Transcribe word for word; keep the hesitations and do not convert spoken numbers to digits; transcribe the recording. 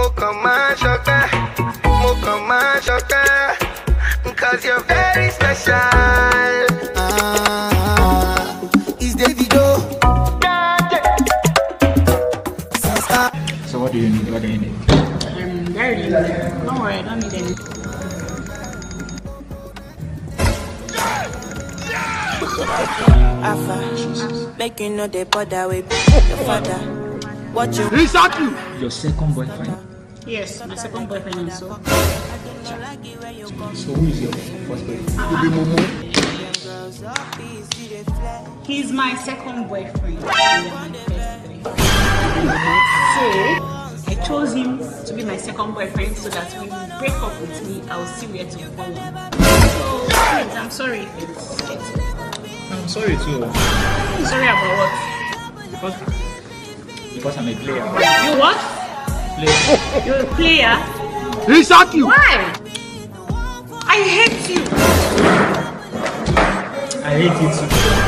Cause you're very special. Ah, it's Davido. So what do you need? What do you need? I'm very limited. Don't worry, I don't need any. Alpha, make you know they bother with your father. What you Exactly. Your second boyfriend? Yes, my second boyfriend and so. So who is your first boyfriend? Uh-huh. You be Momo. He's my second boyfriend. My first boyfriend. So I chose him to be my second boyfriend so that when you break up with me, I'll see where to follow. So please, I'm sorry if it's getting. I'm sorry too. Sorry about what? Because because I'm a player. You what? Player. You're a player? Exactly. Why? I hate you. I hate it too.